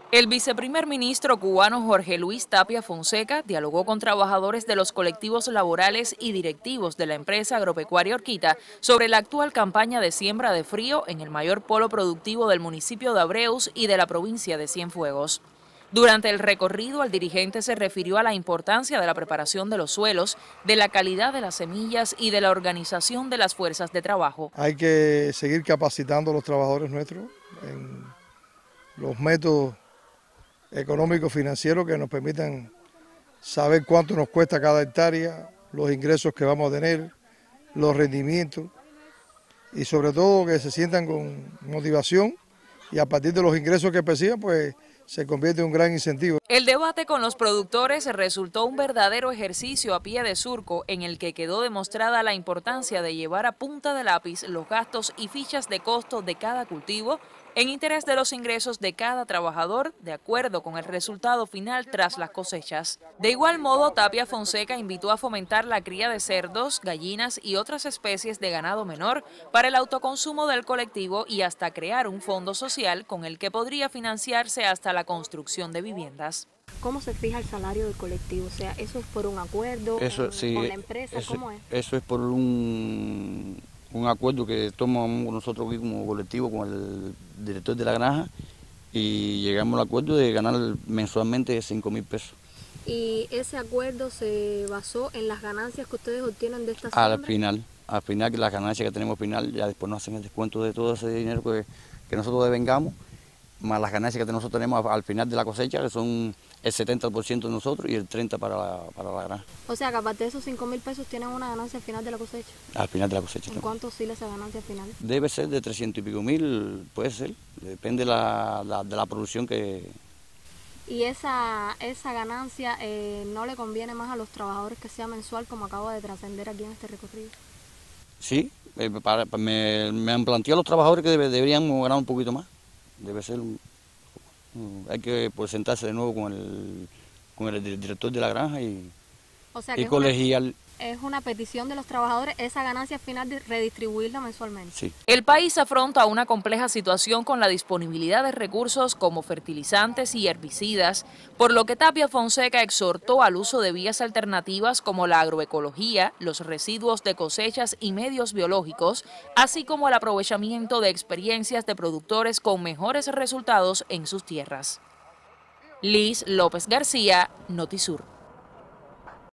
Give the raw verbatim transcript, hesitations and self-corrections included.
El viceprimer ministro cubano Jorge Luis Tapia Fonseca dialogó con trabajadores de los colectivos laborales y directivos de la empresa agropecuaria Orquita sobre la actual campaña de siembra de frío en el mayor polo productivo del municipio de Abreus y de la provincia de Cienfuegos. Durante el recorrido, el dirigente se refirió a la importancia de la preparación de los suelos, de la calidad de las semillas y de la organización de las fuerzas de trabajo. Hay que seguir capacitando a los trabajadores nuestros en los métodos económicos financieros que nos permitan saber cuánto nos cuesta cada hectárea, los ingresos que vamos a tener, los rendimientos y sobre todo que se sientan con motivación y a partir de los ingresos que perciban pues se convierte en un gran incentivo. El debate con los productores resultó un verdadero ejercicio a pie de surco en el que quedó demostrada la importancia de llevar a punta de lápiz los gastos y fichas de costo de cada cultivo en interés de los ingresos de cada trabajador de acuerdo con el resultado final tras las cosechas. De igual modo, Tapia Fonseca invitó a fomentar la cría de cerdos, gallinas y otras especies de ganado menor para el autoconsumo del colectivo y hasta crear un fondo social con el que podría financiarse hasta la construcción de viviendas. ¿Cómo se fija el salario del colectivo? O sea, ¿eso es por un acuerdo eso, con, sí, con la empresa? Eso, ¿Cómo es? Eso es por un, un acuerdo que tomamos nosotros aquí como colectivo con el director de la granja y llegamos al acuerdo de ganar mensualmente cinco mil pesos. ¿Y ese acuerdo se basó en las ganancias que ustedes obtienen de esta siembra? Al final, al final que las ganancias que tenemos al final, ya después nos hacen el descuento de todo ese dinero que, que nosotros devengamos, más las ganancias que nosotros tenemos al final de la cosecha, que son el setenta por ciento de nosotros y el treinta por ciento para la, para la granja. O sea, que aparte de esos cinco mil pesos tienen una ganancia al final de la cosecha. Al final de la cosecha. ¿En cuánto oscila esa ganancia al final? Debe ser de trescientos y pico mil, puede ser, depende de la, la, de la producción que... ¿Y esa, esa ganancia eh, no le conviene más a los trabajadores que sea mensual, como acaba de trascender aquí en este recorrido? Sí, eh, para, me, me han planteado los trabajadores que debe, deberían ganar un poquito más. Debe ser, un, un, hay que pues, sentarse de nuevo con el, con el director de la granja y, o sea que y colegiar. Una, es una petición de los trabajadores esa ganancia final de redistribuirla mensualmente. Sí. El país afronta una compleja situación con la disponibilidad de recursos como fertilizantes y herbicidas, por lo que Tapia Fonseca exhortó al uso de vías alternativas como la agroecología, los residuos de cosechas y medios biológicos, así como el aprovechamiento de experiencias de productores con mejores resultados en sus tierras. Liz López García, Notisur.